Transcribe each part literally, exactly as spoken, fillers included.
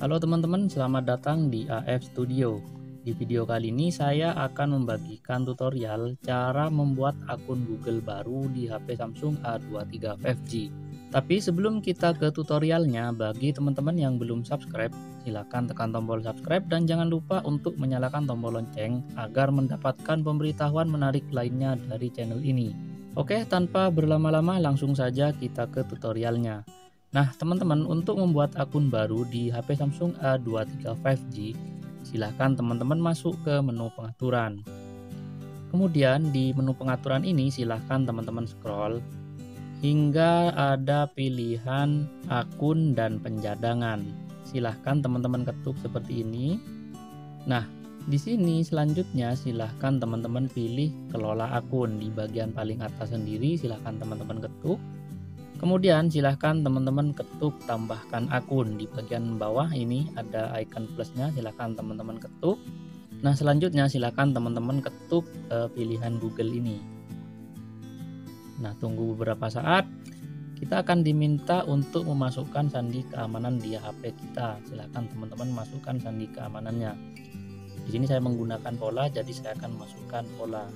Halo teman-teman, selamat datang di A F Studio. Di video kali ini saya akan membagikan tutorial cara membuat akun Google baru di H P Samsung A dua tiga lima G. Tapi sebelum kita ke tutorialnya, bagi teman-teman yang belum subscribe, silakan tekan tombol subscribe dan jangan lupa untuk menyalakan tombol lonceng agar mendapatkan pemberitahuan menarik lainnya dari channel ini. Oke, tanpa berlama-lama langsung saja kita ke tutorialnya. Nah teman-teman, untuk membuat akun baru di H P Samsung A dua tiga lima G, silahkan teman-teman masuk ke menu pengaturan. Kemudian di menu pengaturan ini silahkan teman-teman scroll hingga ada pilihan akun dan pencadangan. Silahkan teman-teman ketuk seperti ini. Nah di sini selanjutnya silahkan teman-teman pilih kelola akun. Di bagian paling atas sendiri silahkan teman-teman ketuk. Kemudian silahkan teman-teman ketuk tambahkan akun. Di bagian bawah ini ada icon plusnya, silahkan teman-teman ketuk. Nah selanjutnya silahkan teman-teman ketuk eh, pilihan Google ini. Nah tunggu beberapa saat, kita akan diminta untuk memasukkan sandi keamanan di H P kita. Silahkan teman-teman masukkan sandi keamanannya. Di sini saya menggunakan pola, jadi saya akan masukkan pola.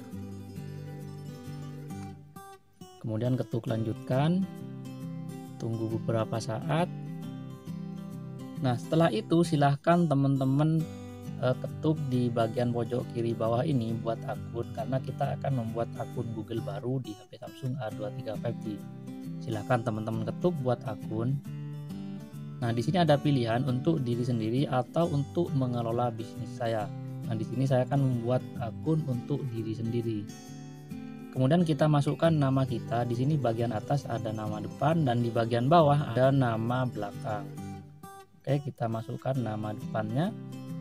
Kemudian ketuk lanjutkan. Tunggu beberapa saat. Nah setelah itu silahkan teman-teman eh, ketuk di bagian pojok kiri bawah ini buat akun, karena kita akan membuat akun Google baru di H P Samsung A dua tiga lima G. Silahkan teman-teman ketuk buat akun. Nah di sini ada pilihan untuk diri sendiri atau untuk mengelola bisnis saya. Nah di sini saya akan membuat akun untuk diri sendiri. Kemudian kita masukkan nama kita. Di sini bagian atas ada nama depan dan di bagian bawah ada nama belakang. Oke, kita masukkan nama depannya.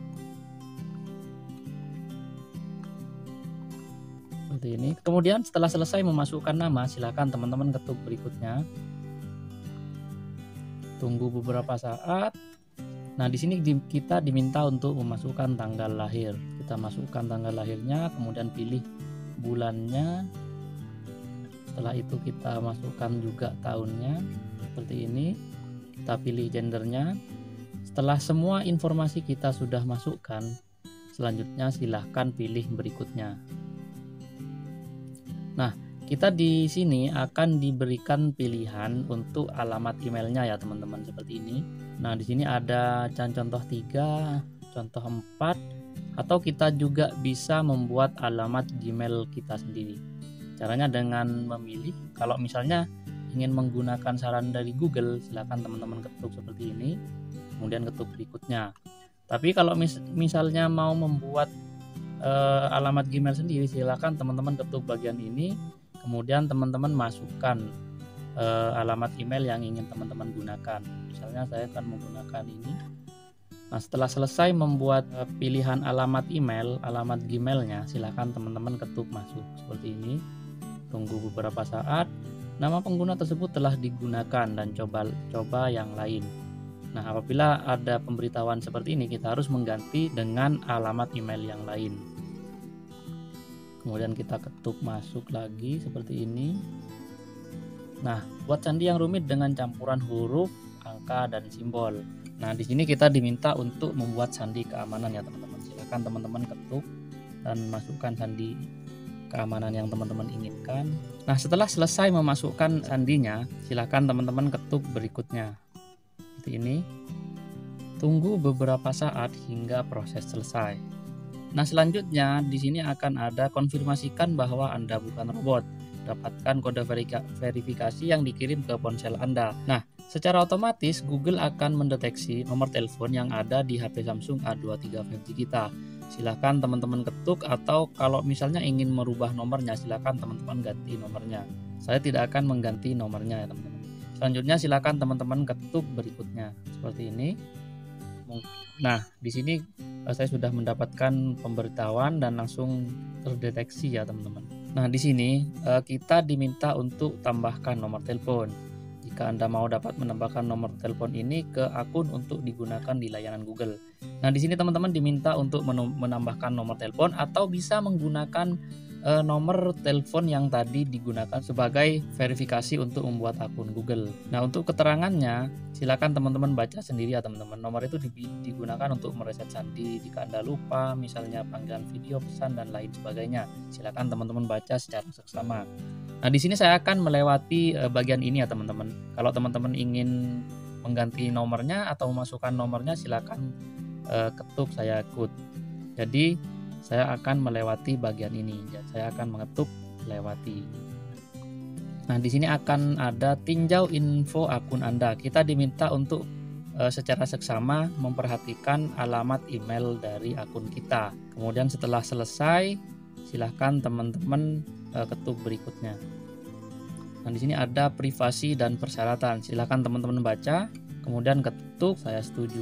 Seperti ini. Kemudian setelah selesai memasukkan nama, silakan teman-teman ketuk berikutnya. Tunggu beberapa saat. Nah, di sini kita diminta untuk memasukkan tanggal lahir. Kita masukkan tanggal lahirnya, kemudian pilih bulannya. Setelah itu kita masukkan juga tahunnya seperti ini. Kita pilih gendernya. Setelah semua informasi kita sudah masukkan, selanjutnya silahkan pilih berikutnya. Nah kita di sini akan diberikan pilihan untuk alamat emailnya ya teman-teman, seperti ini. Nah di sini ada contoh tiga, contoh empat, atau kita juga bisa membuat alamat Gmail kita sendiri. Caranya dengan memilih, kalau misalnya ingin menggunakan saran dari Google, silakan teman-teman ketuk seperti ini, kemudian ketuk berikutnya. Tapi kalau mis misalnya mau membuat eh, alamat Gmail sendiri, silakan teman-teman ketuk bagian ini, kemudian teman-teman masukkan eh, alamat email yang ingin teman-teman gunakan. Misalnya saya akan menggunakan ini. Nah setelah selesai membuat eh, pilihan alamat email, alamat Gmailnya, silakan teman-teman ketuk masuk seperti ini. Tunggu beberapa saat, nama pengguna tersebut telah digunakan dan coba coba yang lain. Nah apabila ada pemberitahuan seperti ini, kita harus mengganti dengan alamat email yang lain. Kemudian kita ketuk masuk lagi seperti ini. Nah buat sandi yang rumit dengan campuran huruf, angka, dan simbol. Nah di sini kita diminta untuk membuat sandi keamanan ya teman-teman. Silahkan teman-teman ketuk dan masukkan sandi keamanan yang teman-teman inginkan. Nah setelah selesai memasukkan sandinya, silahkan teman-teman ketuk berikutnya seperti ini. Tunggu beberapa saat hingga proses selesai. Nah selanjutnya di sini akan ada konfirmasikan bahwa Anda bukan robot. Dapatkan kode verifikasi yang dikirim ke ponsel Anda. Nah secara otomatis Google akan mendeteksi nomor telepon yang ada di H P Samsung A dua tiga lima G kita. Silahkan teman-teman ketuk, atau kalau misalnya ingin merubah nomornya, silahkan teman-teman ganti nomornya. Saya tidak akan mengganti nomornya ya teman-teman. Selanjutnya silahkan teman-teman ketuk berikutnya seperti ini. Nah di sini saya sudah mendapatkan pemberitahuan dan langsung terdeteksi ya teman-teman. Nah di sini kita diminta untuk tambahkan nomor telepon. Jika Anda mau dapat menambahkan nomor telepon ini ke akun untuk digunakan di layanan Google. Nah, di sini teman-teman diminta untuk menambahkan nomor telepon atau bisa menggunakan eh, nomor telepon yang tadi digunakan sebagai verifikasi untuk membuat akun Google. Nah, untuk keterangannya silakan teman-teman baca sendiri ya teman-teman. Nomor itu digunakan untuk mereset sandi jika Anda lupa, misalnya panggilan video, pesan dan lain sebagainya. Silakan teman-teman baca secara seksama. Nah, di sini saya akan melewati eh, bagian ini ya teman-teman. Kalau teman-teman ingin mengganti nomornya atau memasukkan nomornya, silakan eh, ketuk saya ikut. Jadi saya akan melewati bagian ini. Saya akan mengetuk lewati. Nah, di sini akan ada tinjau info akun Anda. Kita diminta untuk e, secara seksama memperhatikan alamat email dari akun kita. Kemudian setelah selesai, silahkan teman-teman e, ketuk berikutnya. Nah, di sini ada privasi dan persyaratan. Silahkan teman-teman baca, kemudian ketuk saya setuju.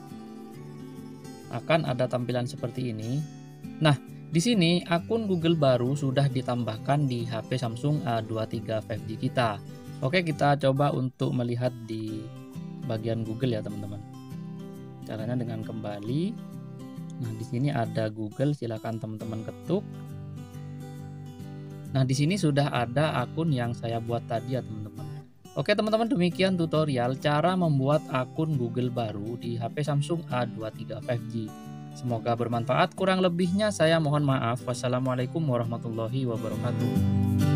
Akan ada tampilan seperti ini. Nah, di sini akun Google baru sudah ditambahkan di H P Samsung A dua tiga lima G kita. Oke, kita coba untuk melihat di bagian Google ya teman-teman. Caranya dengan kembali. Nah, di sini ada Google, silakan teman-teman ketuk. Nah, di sini sudah ada akun yang saya buat tadi ya teman-teman. Oke teman-teman, demikian tutorial cara membuat akun Google baru di H P Samsung A dua tiga lima G. Semoga bermanfaat, kurang lebihnya saya mohon maaf. Wassalamualaikum warahmatullahi wabarakatuh.